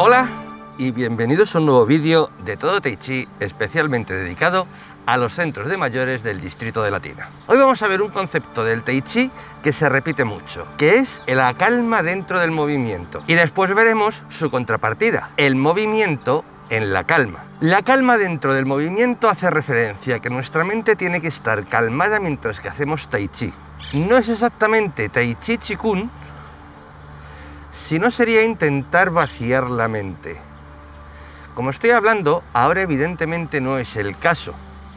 Hola y bienvenidos a un nuevo vídeo de Todo Tai Chi, especialmente dedicado a los centros de mayores del distrito de Latina. Hoy vamos a ver un concepto del Tai Chi que se repite mucho, que es la calma dentro del movimiento. Y después veremos su contrapartida, el movimiento en la calma. La calma dentro del movimiento hace referencia a que nuestra mente tiene que estar calmada mientras que hacemos Tai Chi. No es exactamente Tai Chi Chi Kung, sino sería intentar vaciar la mente. Como estoy hablando, ahora evidentemente no es el caso.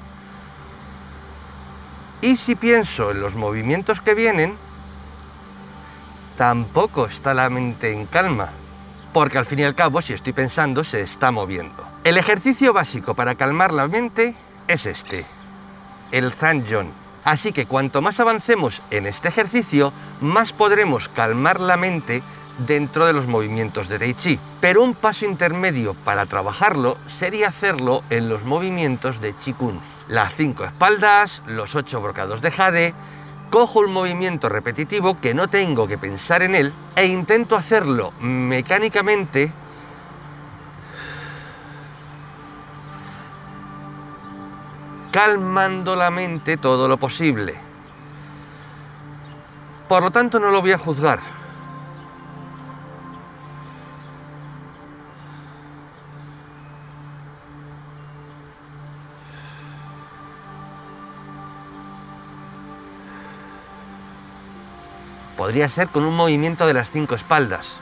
Y si pienso en los movimientos que vienen, tampoco está la mente en calma, porque al fin y al cabo, si estoy pensando, se está moviendo. El ejercicio básico para calmar la mente es este, el Zanjong. Así que cuanto más avancemos en este ejercicio, más podremos calmar la mente dentro de los movimientos de Tai Chi. Pero un paso intermedio para trabajarlo sería hacerlo en los movimientos de Chi Kung. Las 5 espaldas, los 8 brocados de jade. Cojo un movimiento repetitivo que no tengo que pensar en él e intento hacerlo mecánicamente calmando la mente todo lo posible. Por lo tanto, no lo voy a juzgar. Podría ser con un movimiento de las 5 espaldas.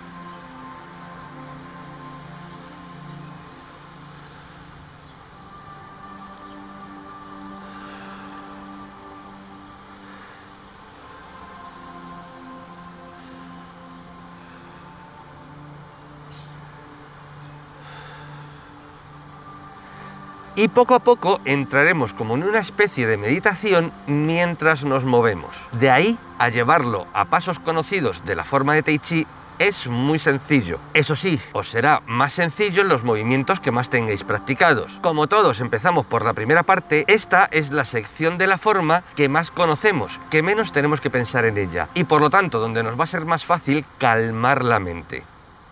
Y poco a poco entraremos como en una especie de meditación mientras nos movemos. De ahí a llevarlo a pasos conocidos de la forma de Tai Chi es muy sencillo. Eso sí, os será más sencillo en los movimientos que más tengáis practicados. Como todos empezamos por la primera parte, esta es la sección de la forma que más conocemos, que menos tenemos que pensar en ella. Y por lo tanto, donde nos va a ser más fácil calmar la mente.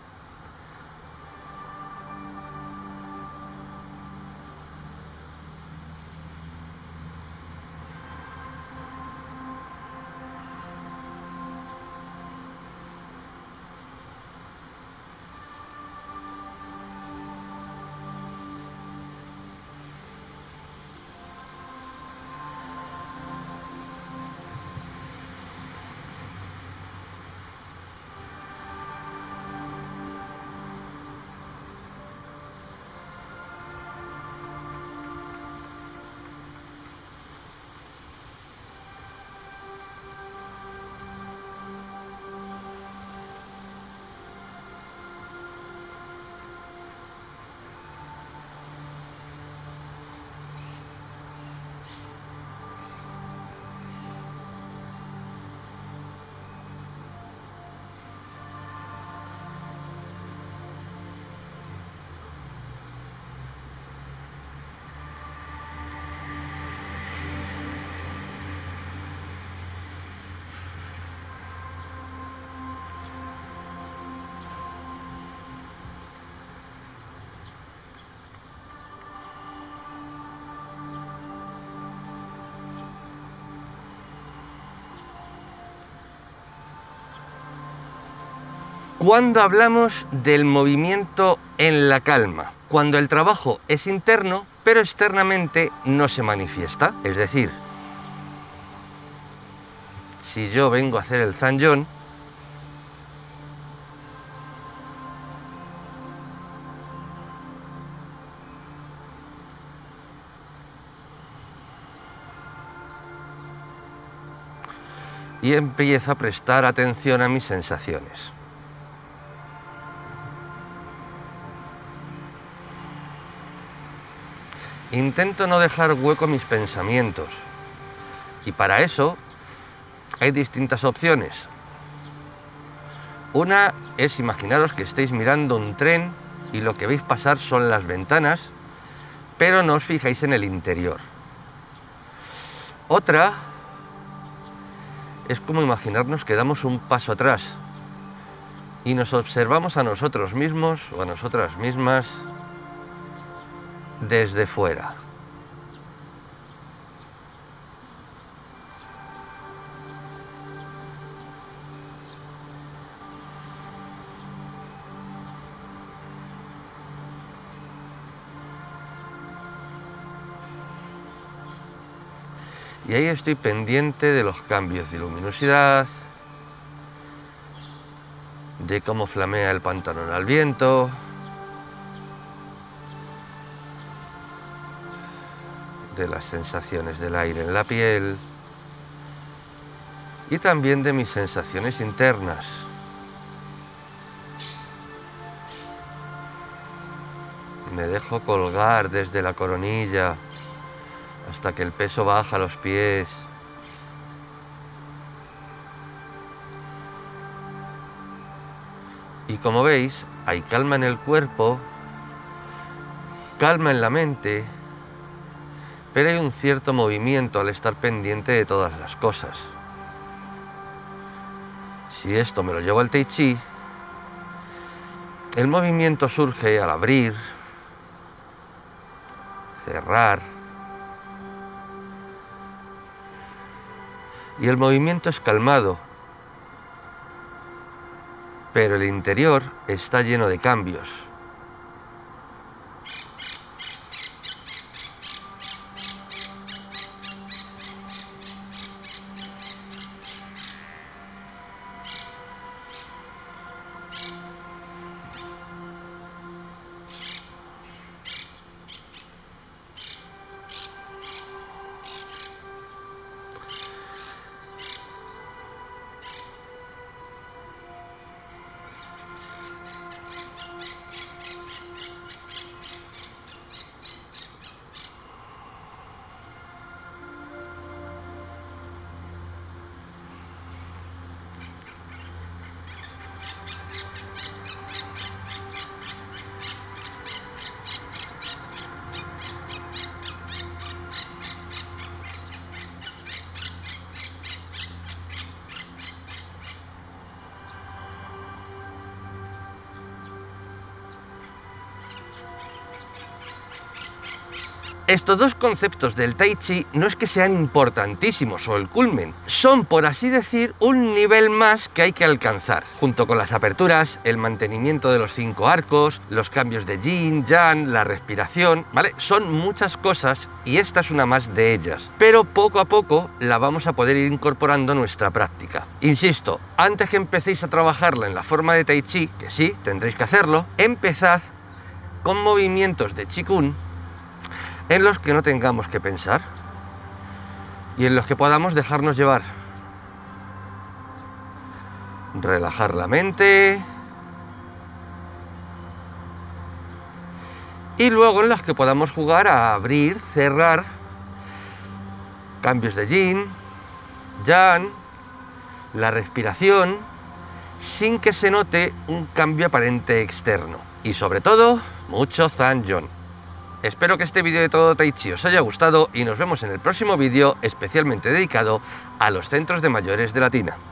¿Cuándo hablamos del movimiento en la calma? Cuando el trabajo es interno, pero externamente no se manifiesta. Es decir, si yo vengo a hacer el Zanjong, y empiezo a prestar atención a mis sensaciones. Intento no dejar hueco a mis pensamientos y para eso hay distintas opciones. Una es imaginaros que estáis mirando un tren y lo que veis pasar son las ventanas, pero no os fijáis en el interior. Otra es como imaginarnos que damos un paso atrás y nos observamos a nosotros mismos o a nosotras mismas desde fuera. Y ahí estoy pendiente de los cambios de luminosidad, de cómo flamea el pantalón al viento, de las sensaciones del aire en la piel y también de mis sensaciones internas. Me dejo colgar desde la coronilla hasta que el peso baja a los pies. Y como veis, hay calma en el cuerpo, calma en la mente, pero hay un cierto movimiento al estar pendiente de todas las cosas. Si esto me lo llevo al Tai Chi, el movimiento surge al abrir, cerrar, y el movimiento es calmado, pero el interior está lleno de cambios. Estos dos conceptos del Tai Chi no es que sean importantísimos o el culmen, son, por así decir, un nivel más que hay que alcanzar, junto con las aperturas, el mantenimiento de los 5 arcos, los cambios de Yin, Yang, la respiración, ¿vale? Son muchas cosas y esta es una más de ellas, pero poco a poco la vamos a poder ir incorporando a nuestra práctica. Insisto, antes que empecéis a trabajarla en la forma de Tai Chi, que sí, tendréis que hacerlo, empezad con movimientos de Qigong en los que no tengamos que pensar y en los que podamos dejarnos llevar. Relajar la mente y luego en los que podamos jugar a abrir, cerrar, cambios de Yin, Yang, la respiración, sin que se note un cambio aparente externo. Y sobre todo, mucho Zhan-Yon. Espero que este vídeo de Todo Tai Chi os haya gustado y nos vemos en el próximo vídeo especialmente dedicado a los centros de mayores de la Tina.